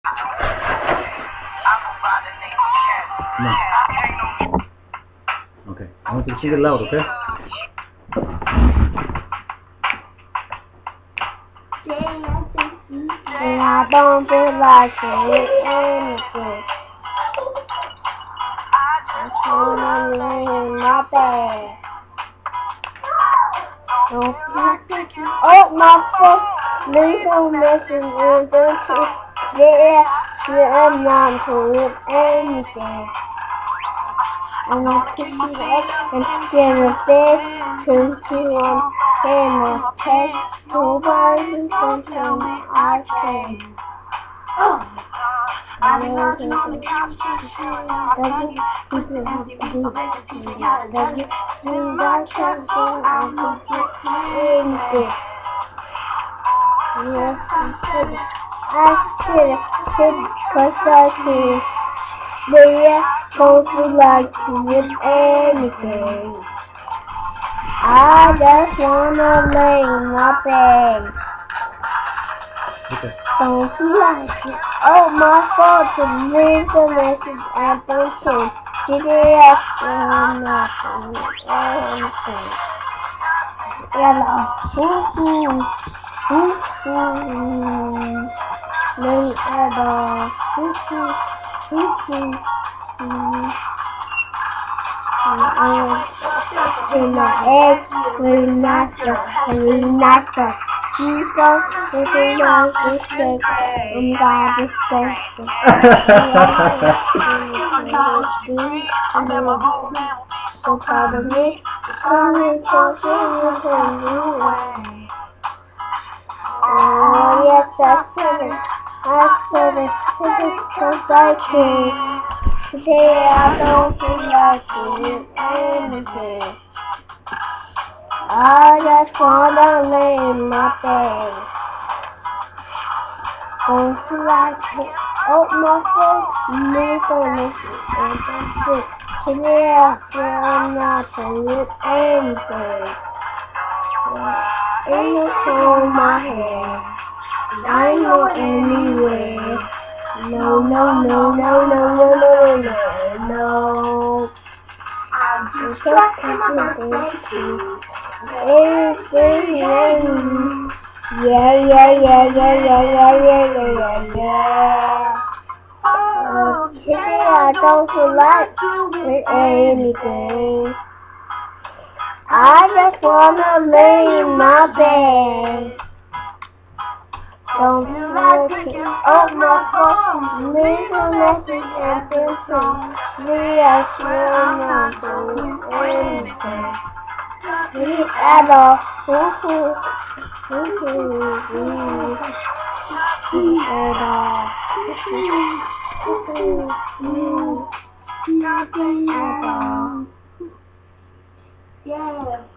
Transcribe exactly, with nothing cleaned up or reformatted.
No. Okay, I want you to sing it loud, okay? I don't feel like doing anything. I wanna lay in my bed. Don't oh, my foot, leave a message in the truth. Yeah, yeah, I'm not doing anything. I'm gonna pick you up and get a bed, turn you on, and a text, nobody something I say. Oh, I love you. Love you. Keep it up. Love you. You got something I can get anything. Yes, I should. I should have said because I could. But yeah, don't feel like doing anything. I just wanna lay in my bed. Okay. Don't feel like it. Oh, my fault to leave the message and don't change. Did it after nothing? Anything. Yellow. Hoo-hoo. Hoo-hoo. No other. Hoo-hoo. Hoo-hoo. In my egg, very natural, very natural. Jesus, this is not mistake. I'm God disgusting. So proud of me, coming talking from you. Oh yes, I said it. I said it. This is because I can. Today I don't feel like doing anything. I just wanna lay in my bed. Don't feel like it. Oh, my phone, me gonna and that's it. Today I feel not doing anything. Ain't no phone in my head. I ain't go anywhere. No, no, no, no, no, no, no, no, no. I'm just talking to you. Anything. Yeah, yeah, yeah, yeah, yeah, yeah, yeah, yeah, yeah, yeah. Oh, today I don't feel like doing anything. I just wanna lay in my bed. Don't feel like it. Oh, my phone. Leave a message and listen. Me, I swear not doing anything. Me at all. Hoo-hoo. Hoo-hoo. Me at all. Hoo-hoo. Hoo-hoo. Me at all. Yeah.